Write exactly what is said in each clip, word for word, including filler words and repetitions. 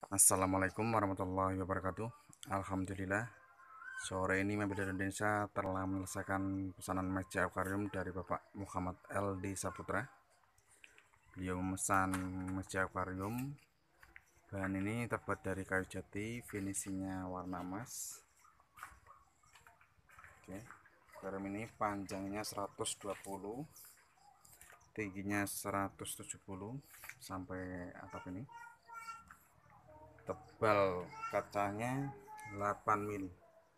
Assalamualaikum warahmatullahi wabarakatuh. Alhamdulillah, sore ini Mebel Indonesia telah menyelesaikan pesanan meja akuarium dari Bapak Muhammad L di Saputra. Beliau memesan meja akuarium. Bahan ini terbuat dari kayu jati, finishingnya warna emas. Oke, akuarium ini panjangnya seratus dua puluh, tingginya seratus tujuh puluh sampai atap ini. Tebal kacanya delapan mili.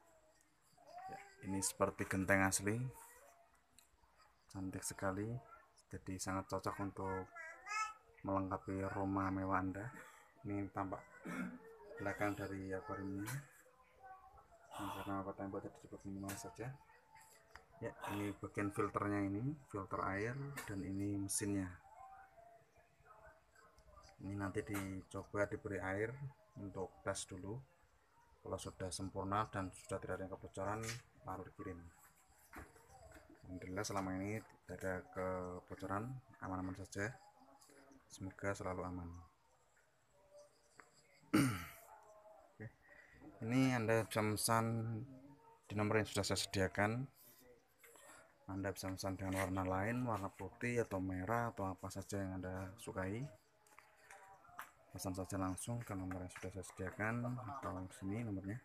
Ini seperti genteng asli, cantik sekali, jadi sangat cocok untuk melengkapi rumah mewah Anda. Ini tampak belakang dari akuariumnya. Ini karena apa buat cukup minimal saja. Ya, ini bagian filternya, ini filter air, dan ini mesinnya. Ini nanti dicoba diberi air untuk tes dulu. Kalau sudah sempurna dan sudah tidak ada kebocoran, baru dikirim. Alhamdulillah selama ini tidak ada kebocoran, aman-aman saja. Semoga selalu aman. Oke. Ini Anda bisa memesan di nomor yang sudah saya sediakan. Anda bisa memesan dengan warna lain, warna putih atau merah atau apa saja yang Anda sukai. Pesan saja langsung ke nomor yang sudah saya sediakan atau sini nomornya.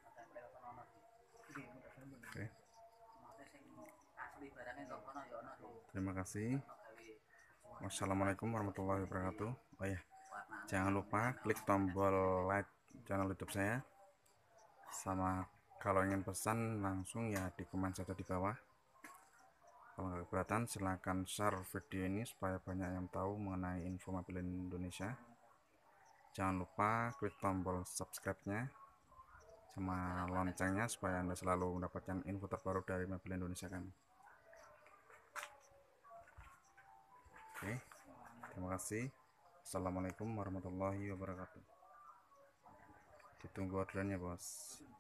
Oke. Terima kasih. Wassalamualaikum warahmatullahi wabarakatuh. Oh ya, jangan lupa klik tombol like channel YouTube saya. Sama kalau ingin pesan langsung ya di komen saja di bawah. Kalau nggak keberatan silahkan share video ini supaya banyak yang tahu mengenai info mobil Indonesia. Jangan lupa klik tombol subscribe-nya sama loncengnya supaya Anda selalu mendapatkan info terbaru dari mobil Indonesia kami. Oke, terima kasih. Assalamualaikum warahmatullahi wabarakatuh. Ditunggu orderannya, bos.